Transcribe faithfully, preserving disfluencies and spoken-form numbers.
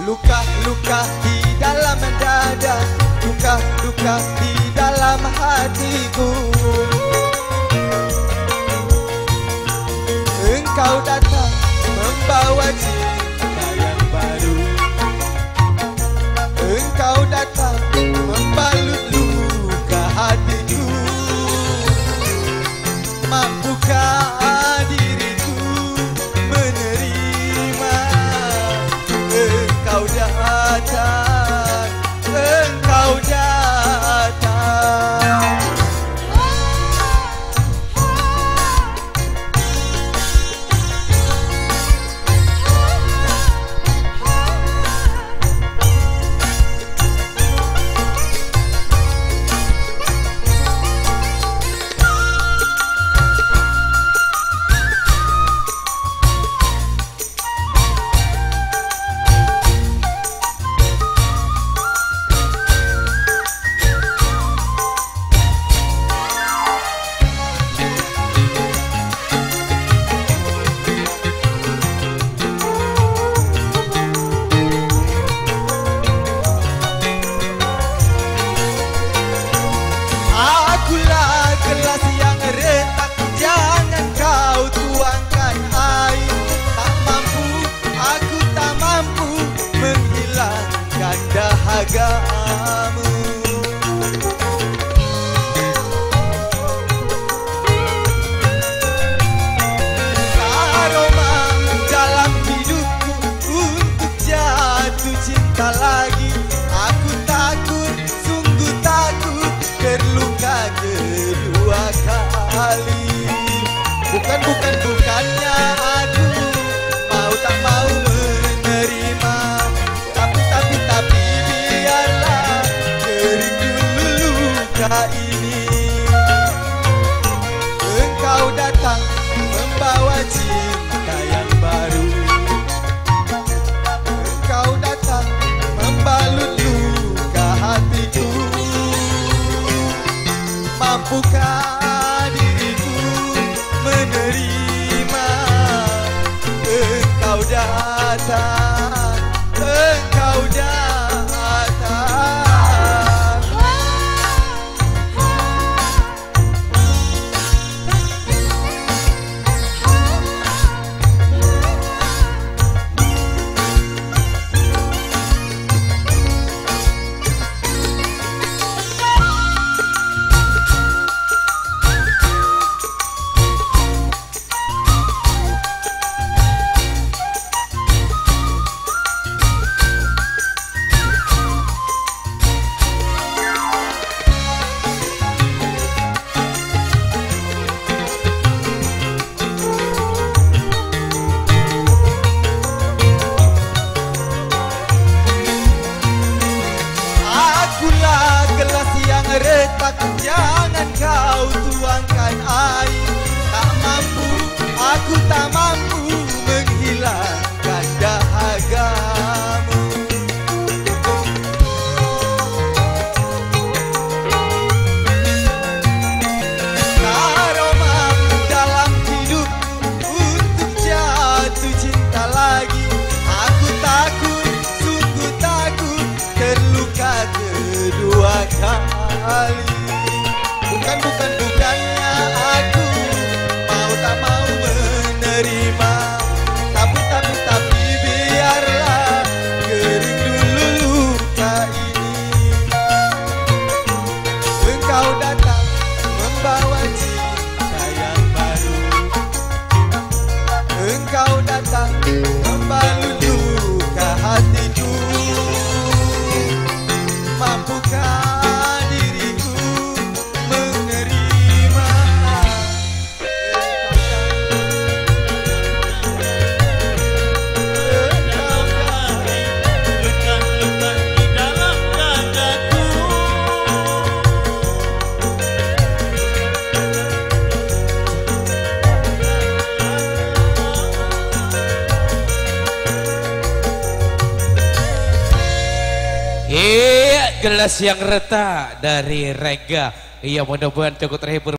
luka-luka di dalam dada, luka-luka di dalam hatiku. Engkau datang membawa cinta yang baru, engkau datang membalut luka hatiku. Mampukah diriku menerima engkau datang, engkau datang. Gelas yang retak, jangan kau tuangkan air. Tak mampu, aku tak mampu menghilangkan dahagamu. Aroma dalam hidupku untuk jatuh cinta lagi. Aku takut, sungguh takut terluka kedua kali. Bukan, bukan, bukannya aku mau tak mau menerima, tapi, tapi, tapi biarlah kering dulu luka ini. Engkau datang membawa cinta yang baru, engkau datang membalut luka hatiku. Mampukah diriku menerima engkau datang, engkau datang. Gelas yang retak, jangan kau tuangkan air. Tak mampu, aku tak mampu menghilangkan dahagamu. Aroma dalam hidupku untuk jatuh cinta lagi. Aku takut, sungguh takut terluka kedua kali. Bukan, bukan, bukannya aku mau tak mau menerima, tapi, tapi, tapi biarlah kering dulu luka ini. Engkau datang membawa cinta yang baru, engkau datang membalut luka hatiku. Mampukah diriku menerima engkau datang, luka-luka di dalam dadaku. Iya, gelas yang retak dari Rega. Iya, mudah-mudahan cukup terhibur.